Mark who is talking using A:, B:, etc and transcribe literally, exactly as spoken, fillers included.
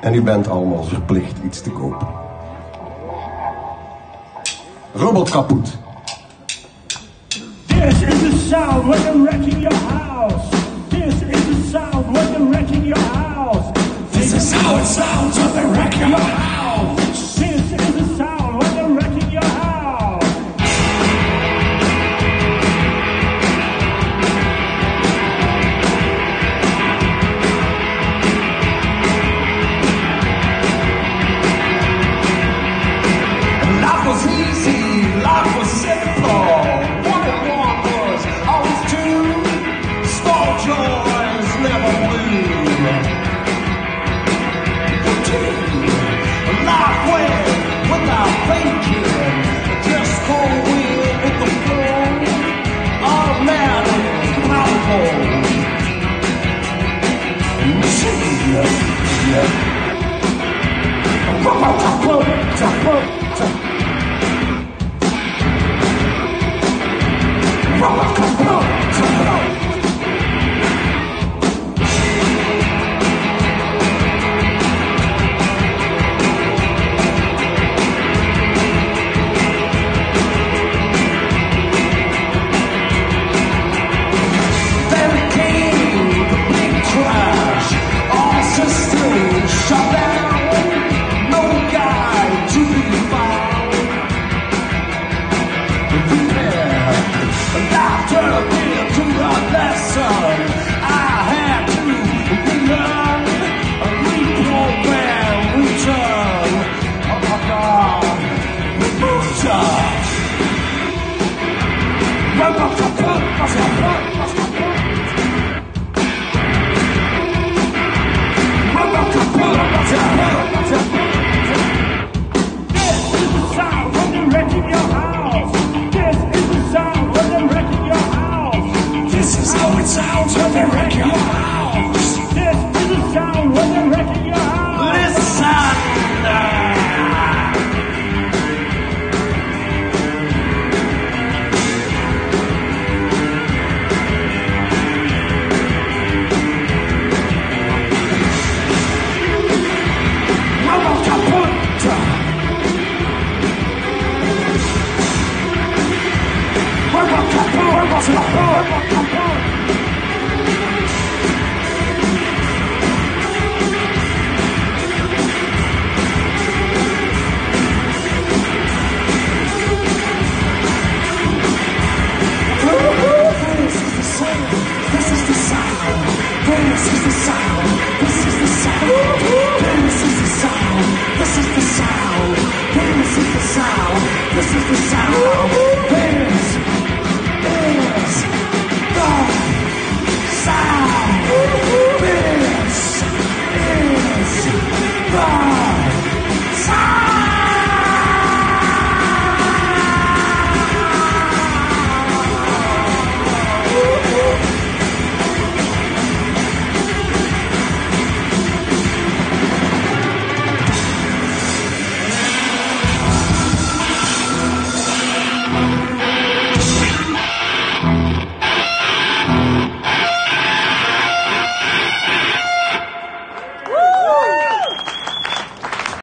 A: En u bent allemaal verplicht iets te kopen. Robot kapot.
B: This is the sound when you're wrecking your house. This is the sound when you're wrecking your house.
C: This is how it sounds when they wreck your house.
B: This is the sound when you're wrecking your house.
C: Life was easy, life was simple. One and one was always two. Small joys never blue. Routine, life went without thinking. Just go with the flow. Automatic, powerful machine. Yeah. Shut down, no guide to be found. Prepare, laughter into a lesson. I had to relearn, reprogram, return. Oh my God, revolution.
B: This is the sound when they're wrecking your house. This is the sound when they're wrecking your house.
C: This is how it sounds when they wreck your house.
B: This is the sound when they're wrecking your house.
C: Listen. Sound.